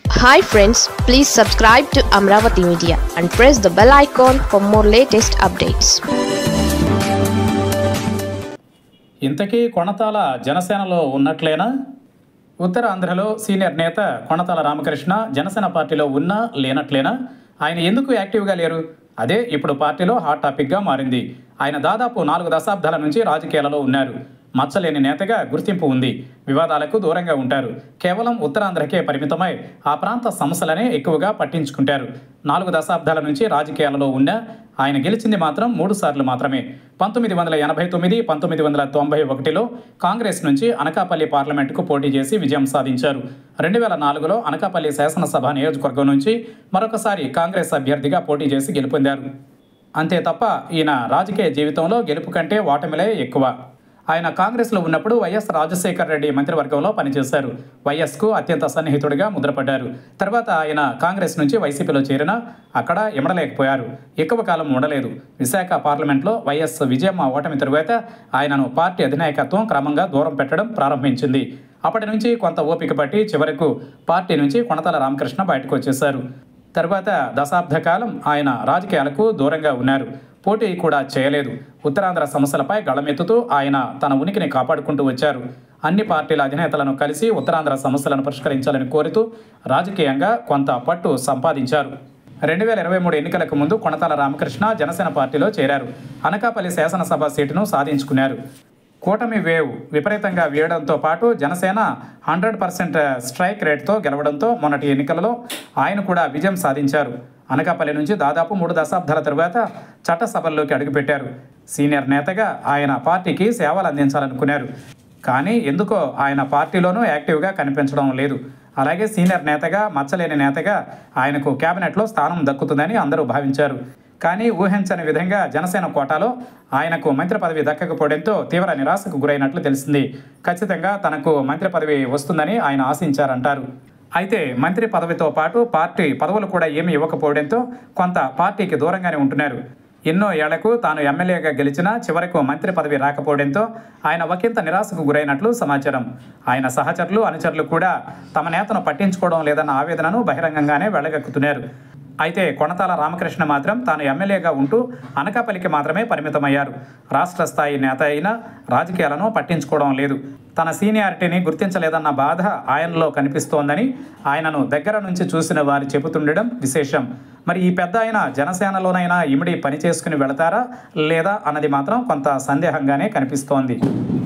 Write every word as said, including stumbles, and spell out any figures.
Hi friends, please subscribe to Amravati Media and press the bell icon for more latest updates. ఇంతకీ కొణతాల జనసేనలో ఉన్నట్లేనా? ఉత్తర ఆంధ్రలో senior నేత కొణతాల రామకృష్ణ జనసేన పార్టీలో ఉన్నా లేనట్లేనా? ఆయన ఎందుకు యాక్టివ్గా లేరు? అదే ఇప్పుడు పార్టీలో హాట్ టాపిక్గా మారింది. ఆయన దాదాపు నాలుగు దశాబ్దాల నుంచి రాజకీయాలలో ఉన్నారు. మచ్చలేని నేతగా గుర్తింపు ఉంది. వివాదాలకు దూరంగా ఉంటారు. కేవలం ఉత్తరాంధ్రకే పరిమితమై ఆ ప్రాంత సమస్యలనే ఎక్కువగా పట్టించుకుంటారు. నాలుగు దశాబ్దాల నుంచి రాజకీయాలలో ఉన్న ఆయన గెలిచింది మాత్రం మూడు సార్లు మాత్రమే. పంతొమ్మిది వందల ఎనభై తొమ్మిది పంతొమ్మిది వందల తొంభై ఒకటిలో కాంగ్రెస్ నుంచి అనకాపల్లి పార్లమెంటుకు పోటీ చేసి విజయం సాధించారు. రెండు వేల నాలుగులో అనకాపల్లి శాసనసభ నియోజకవర్గం నుంచి మరొకసారి కాంగ్రెస్ అభ్యర్థిగా పోటీ చేసి గెలుపొందారు. అంతే తప్ప ఈయన రాజకీయ జీవితంలో గెలుపు కంటే ఓటమిలే ఎక్కువ. ఆయన కాంగ్రెస్లో ఉన్నప్పుడు వైఎస్ రాజశేఖర రెడ్డి మంత్రివర్గంలో పనిచేశారు. వైఎస్కు అత్యంత సన్నిహితుడిగా ముద్రపడ్డారు. తర్వాత ఆయన కాంగ్రెస్ నుంచి వైసీపీలో చేరినా అక్కడ ఇమడలేకపోయారు. ఎక్కువ కాలం ఉండలేదు. విశాఖ పార్లమెంట్లో వైఎస్ విజయమ్మ ఓటమి తరువాత ఆయనను పార్టీ అధినాయకత్వం క్రమంగా దూరం పెట్టడం ప్రారంభించింది. అప్పటి నుంచి కొంత ఓపిక పట్టి చివరకు పార్టీ నుంచి కొణతాల రామకృష్ణ బయటకు వచ్చేశారు. తర్వాత దశాబ్ద కాలం ఆయన రాజకీయాలకు దూరంగా ఉన్నారు. పోటీ కూడా చేయలేదు. ఉత్తరాంధ్ర సమస్యలపై గళమెత్తుతూ ఆయన తన ఉనికిని కాపాడుకుంటూ వచ్చారు. అన్ని పార్టీల అధినేతలను కలిసి ఉత్తరాంధ్ర సమస్యలను పరిష్కరించాలని కోరుతూ రాజకీయంగా కొంత పట్టు సంపాదించారు. రెండు వేల ఇరవై మూడు ఎన్నికలకు ముందు కొణతాల రామకృష్ణ జనసేన పార్టీలో చేరారు. అనకాపల్లి శాసనసభ సీటును సాధించుకున్నారు. కూటమి వేవ్ విపరీతంగా వీయడంతో పాటు జనసేన హండ్రెడ్ పర్సెంట్ స్ట్రైక్ రేట్తో గెలవడంతో మొన్నటి ఎన్నికలలో ఆయన కూడా విజయం సాధించారు. అనకాపల్లి నుంచి దాదాపు మూడు దశాబ్దాల తరువాత చట్టసభల్లోకి అడుగుపెట్టారు. సీనియర్ నేతగా ఆయన పార్టీకి సేవలు అందించాలనుకున్నారు. కానీ ఎందుకో ఆయన పార్టీలోనూ యాక్టివ్గా కనిపించడం లేదు. అలాగే సీనియర్ నేతగా మచ్చలేని నేతగా ఆయనకు కేబినెట్లో స్థానం దక్కుతుందని అందరూ భావించారు. కానీ ఊహించని విధంగా జనసేన కోటాలో ఆయనకు మంత్రి పదవి దక్కకపోవడంతో తీవ్ర నిరాశకు గురైనట్లు తెలిసింది. ఖచ్చితంగా తనకు మంత్రి పదవి వస్తుందని ఆయన ఆశించారంటారు. అయితే మంత్రి పదవితో పాటు పార్టీ పదవులు కూడా ఏమీ ఇవ్వకపోవడంతో కొంత పార్టీకి దూరంగానే ఉంటున్నారు. ఎన్నో ఏళ్లకు తాను ఎమ్మెల్యేగా గెలిచినా చివరకు మంత్రి పదవి రాకపోవడంతో ఆయన ఒకంత నిరాశకు గురైనట్లు సమాచారం. ఆయన సహచరులు అనుచరులు కూడా తమ నేతను పట్టించుకోవడం లేదన్న ఆవేదనను బహిరంగంగానే వెళ్ళగక్కుతున్నారు. అయితే కొణతాల రామకృష్ణ మాత్రం తాను ఎమ్మెల్యేగా ఉంటూ అనకాపల్లికి మాత్రమే పరిమితమయ్యారు. రాష్ట్ర స్థాయి నేత అయినా రాజకీయాలను పట్టించుకోవడం లేదు. తన సీనియారిటీని గుర్తించలేదన్న బాధ ఆయనలో కనిపిస్తోందని ఆయనను దగ్గర నుంచి చూసిన వారు చెబుతుండడం విశేషం. మరి ఈ పెద్ద ఆయన జనసేనలోనైనా ఇమిడి పని చేసుకుని వెళతారా లేదా అన్నది మాత్రం కొంత సందేహంగానే కనిపిస్తోంది.